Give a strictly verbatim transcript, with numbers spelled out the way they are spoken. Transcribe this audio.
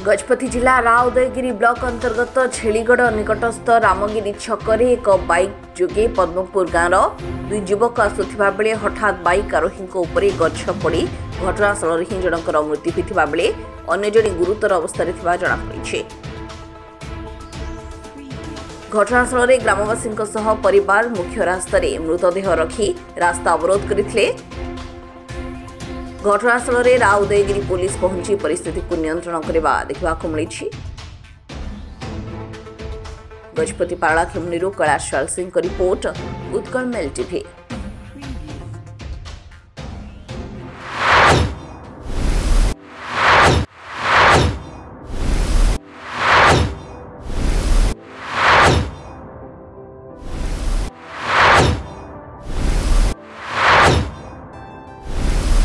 गजपति जिला राउदयगिरी ब्लॉक अंतर्गत छेलीगढ़ निकटस्थ रामगिरी छकरे एक बाइक जोगे पद्मपुर गाँव दुई युवक आसुथिबा बेले हठात बाइक आरोही उपरे गछ पड़ी घटनास्थल ही जनकर मृत्यु होता बेले अन्य जड़े गुरुतर अवस्था जमापड़ी। घटनास्थल ग्रामवासी परिवार मुख्य रास्तार मृतदेह रखी रास्ता अवरोध करते। घटनास्थल में राउदयगिरी पुलिस पहुंची परिस्थिति को नियंत्रण करने देखा मिली। गजपति पाला खेमुनी Kailash Singh report Utkal Mail TV.